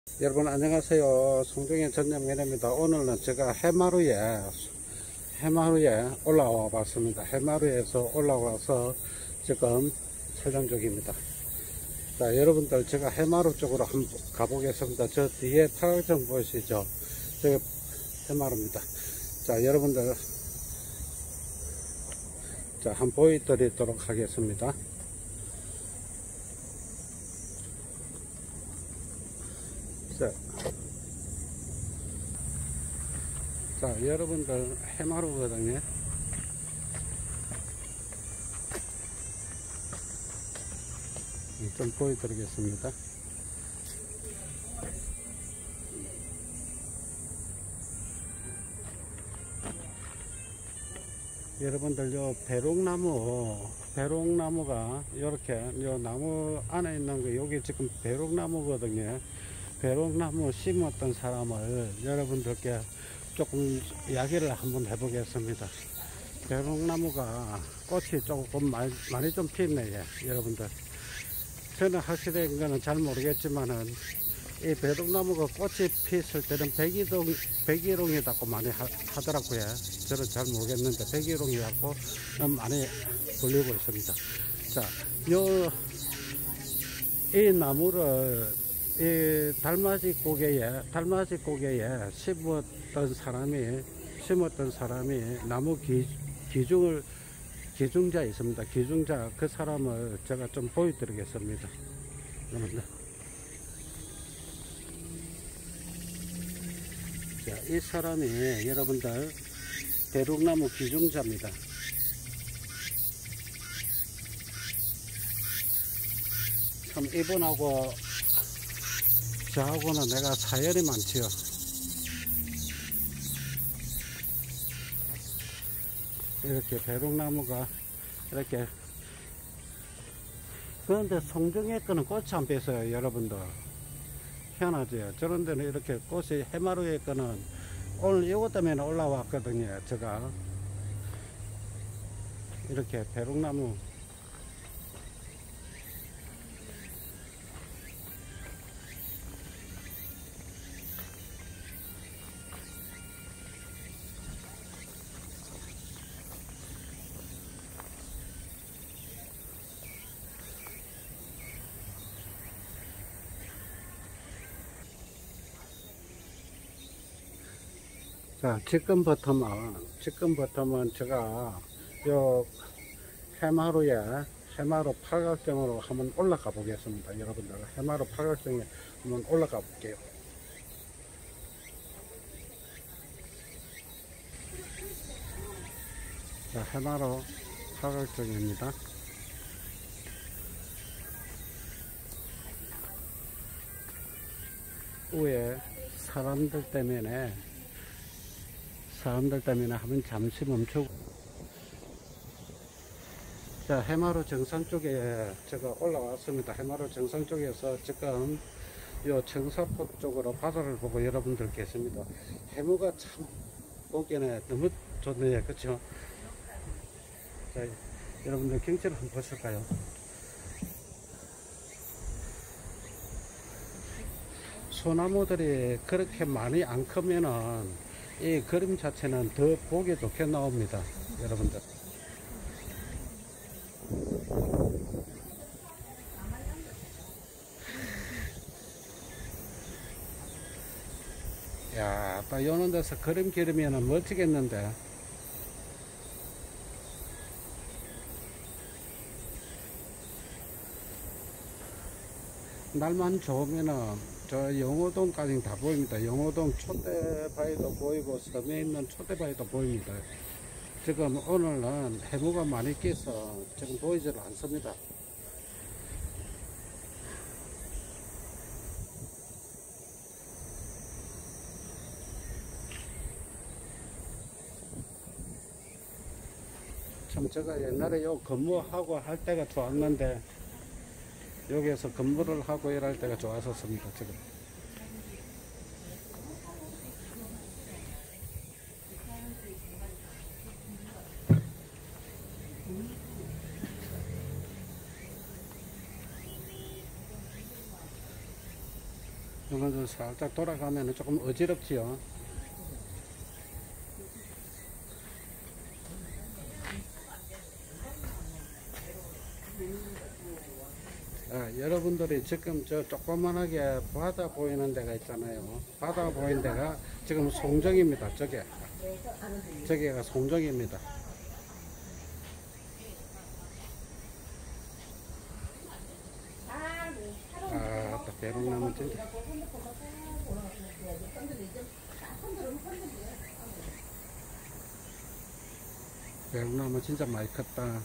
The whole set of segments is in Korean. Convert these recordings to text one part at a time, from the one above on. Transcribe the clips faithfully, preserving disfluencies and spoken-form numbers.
여러분 안녕하세요. 송정의 전념매입니다. 오늘은 제가 해마루에 해마루에 올라와 봤습니다. 해마루에서 올라와서 지금 촬영 중입니다. 자, 여러분들 제가 해마루 쪽으로 한번 가보겠습니다. 저 뒤에 타각정 보이시죠? 저기 해마루입니다. 자, 여러분들 자 한번 보여드리도록 하겠습니다. 자, 자 여러분들 해마루거든요. 좀 보여드리겠습니다. 여러분들 요 배롱나무 배롱나무가 이렇게 요 나무 안에 있는 거 여기 지금 배롱나무거든요. 배롱나무 심었던 사람을 여러분들께 조금 이야기를 한번 해보겠습니다. 배롱나무가 꽃이 조금 많이, 많이 좀 피었네요. 여러분들 저는 확실한 거는 잘 모르겠지만은 이 배롱나무가 꽃이 피었을 때는 백이동, 백일홍이라고 많이 하, 하더라고요. 저는 잘 모르겠는데 백일홍이라고 많이 불리고 있습니다. 자, 요, 이 나무를 이 달맞이 고개에, 달맞이 고개에 심었던 사람이, 심었던 사람이 나무 기, 기중을, 기중자 있습니다. 기중자, 그 사람을 제가 좀 보여드리겠습니다. 여러분들. 자, 이 사람이 여러분들 대륙나무 기중자입니다. 참 이분하고 저하고는 내가 사연이 많지요. 이렇게 대륙나무가 이렇게, 그런데 송정에 거는 꽃이 안 폈어요. 여러분들 희한하죠. 저런 데는 이렇게 꽃이, 해마루에 거는 오늘 이것 때문에 올라왔거든요. 제가 이렇게 배롱나무 자, 지금부터는, 지금부터는 제가 요 해마루에, 해마루 팔각정으로 한번 올라가 보겠습니다. 여러분들, 해마루 팔각정에 한번 올라가 볼게요. 자, 해마루 팔각정입니다. 위에 사람들 때문에 사람들 때문에 한번 잠시 멈추고, 자, 해마루 정상 쪽에 제가 올라왔습니다. 해마루 정상 쪽에서 지금 요 청사포 쪽으로 바다를 보고 여러분들 계십니다. 해무가 참 보기에는 너무 좋네요. 그쵸? 자, 여러분들 경치를 한번 보실까요? 소나무들이 그렇게 많이 안 크면은 이 그림 자체는 더 보기 좋게 나옵니다. 여러분들. 야, 또 요런 데서 그림 기르면 멋지겠는데. 날만 좋으면은 저 영호동까지 다 보입니다. 영호동 촛대바위도 보이고 섬에 있는 촛대바위도 보입니다. 지금 오늘은 해무가 많이 끼서 지금 보이질 않습니다. 참 제가 옛날에 요 근무하고 할 때가 좋았는데 여기에서 근무를 하고 일할 때가 좋았었습니다. 지금 여러분들 살짝 돌아가면 조금 어지럽지요. 아, 여러분들이 지금 저 조그만하게 바다 보이는 데가 있잖아요. 바다 보이는 데가 지금 송정입니다. 저게 저게가 송정입니다. 아, 또 배롱나무 진짜 배롱나무 진짜 많이 컸다.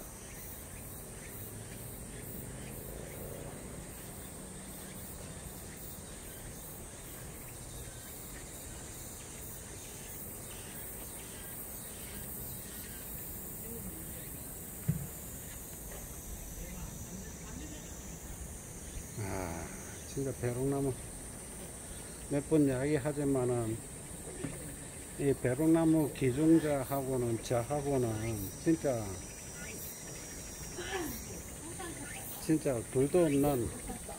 아, 진짜 배롱나무 몇 번 이야기하지만은 이 배롱나무 기증자하고는 저하고는 진짜 진짜 둘도 없는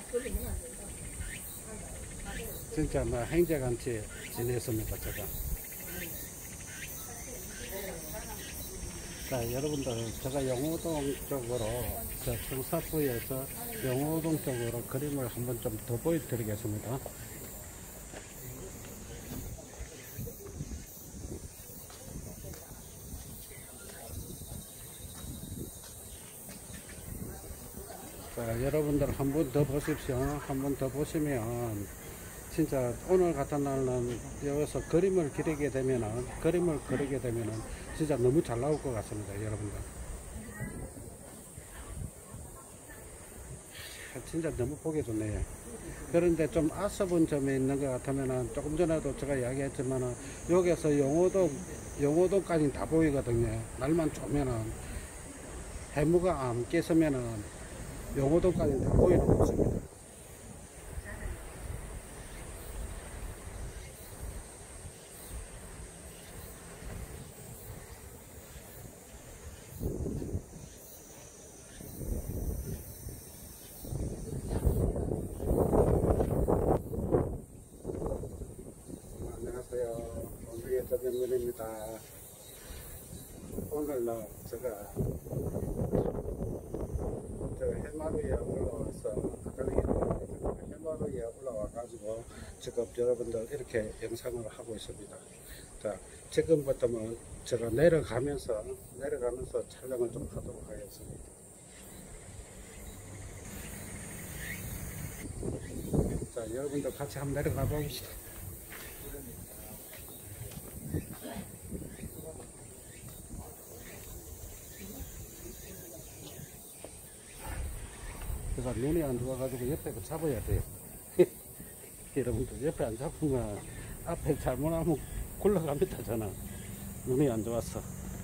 진짜 뭐 형제같이 지냈습니다. 제가. 자, 여러분들 제가 영호동 쪽으로 저 청사포에서 영호동 쪽으로 그림을 한번 좀 더 보여드리겠습니다. 자, 여러분들 한 번 더 보십시오. 한 번 더 보시면 진짜 오늘 같은 날은 여기서 그림을 그리게 되면은 그림을 그리게 되면은 진짜 너무 잘 나올 것 같습니다. 여러분들 진짜 너무 보기 좋네요. 그런데 좀 아쉬운 점이 있는 것 같으면은 조금 전에도 제가 이야기했지만은 여기서 영호동 영호동까지 다 보이거든요. 날만 좋으면은 해무가 안 깼으면은 영호동까지 다 보이는 곳입니다. 안녕하세요. 오늘의 저병근입니다. 오늘은 제가 저 해마루에 올라와서 해마루에 올라와 가지고 지금 여러분들 이렇게 영상을 하고 있습니다. 자, 지금부터는 제가 내려가면서 내려가면서 촬영을 좀 하도록 하겠습니다. 자, 여러분들 같이 한번 내려가 봅시다. 그래서 눈이 안 좋아가지고 옆에 거 잡아야 돼요. 여러분들 옆에 안 잡으면 앞에 잘못하면 굴러갑니다. 저는 눈이 안 좋았어.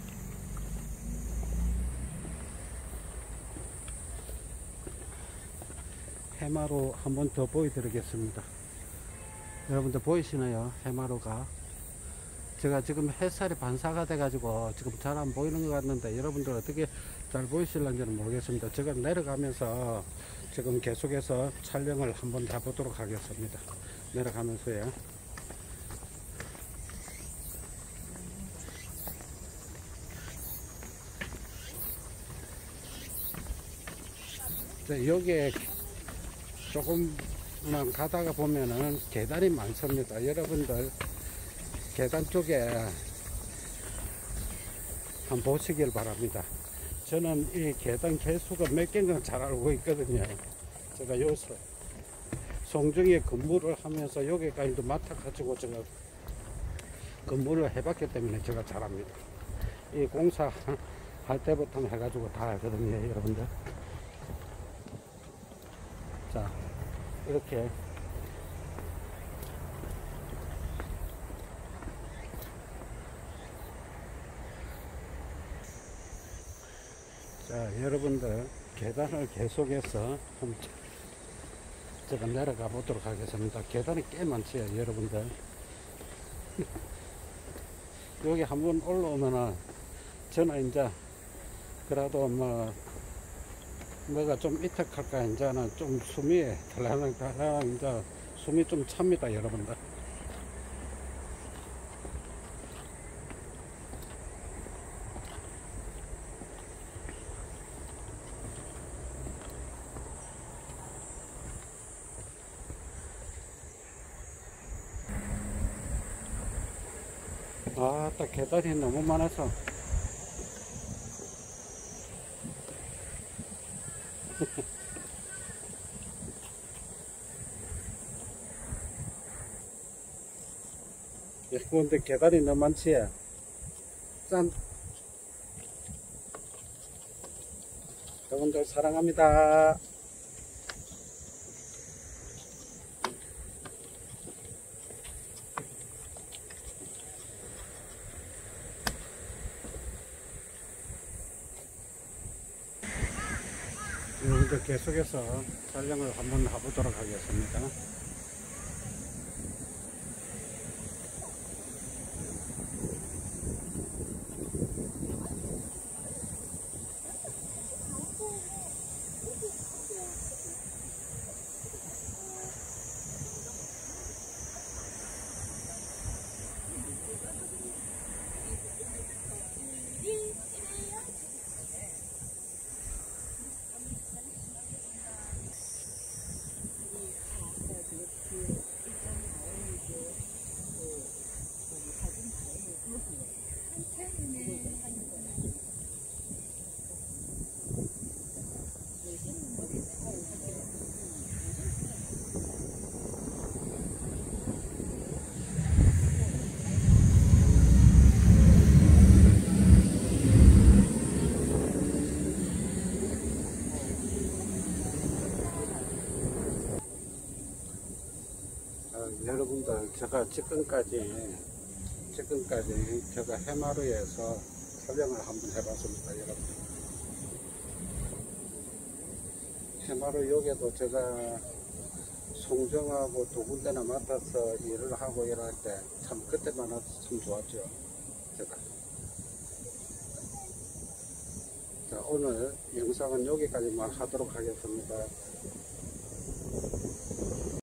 해마루 한번 더 보여드리겠습니다. 여러분들 보이시나요? 해마루가 제가 지금 햇살이 반사가 돼 가지고 지금 잘 안 보이는 것 같는데 여러분들 어떻게 잘 보이실런지는 모르겠습니다. 제가 내려가면서 지금 계속해서 촬영을 한번 해보도록 하겠습니다. 내려가면서요. 자, 여기에 조금만 가다가 보면은 계단이 많습니다. 여러분들 계단 쪽에 한번 보시길 바랍니다. 저는 이 계단 개수가 몇 개인가 잘 알고 있거든요. 제가 여기서 송정에 근무를 하면서 여기까지도 맡아가지고 제가 근무를 해봤기 때문에 제가 잘 압니다. 이 공사 할 때부터 해가지고 다 알거든요, 여러분들. 자, 이렇게 자, 여러분들 계단을 계속해서 한번 제가 내려가 보도록 하겠습니다. 계단이 꽤 많지요, 여러분들. 여기 한번 올라오면은 저는 이제 그래도 뭐 뭐가 좀 이택할까 이제는 좀 숨이 달랑달랑 이제 숨이 좀 찹니다 여러분들. 아, 딱 계단이 너무 많아서 예, 근데 계단이 너무 많지. 짠. 여러분들 사랑합니다. 여러분들 계속해서 촬영을 한번 해보도록 하겠습니다. 여러분들 제가 지금까지 지금까지 제가 해마루에서 촬영을 한번 해봤습니다. 여러분 해마루 역에도 제가 송정하고 두 군데나 맡아서 일을 하고 일할 때 참 그때만 해도 참 좋았죠. 제가 자, 오늘 영상은 여기까지만 하도록 하겠습니다.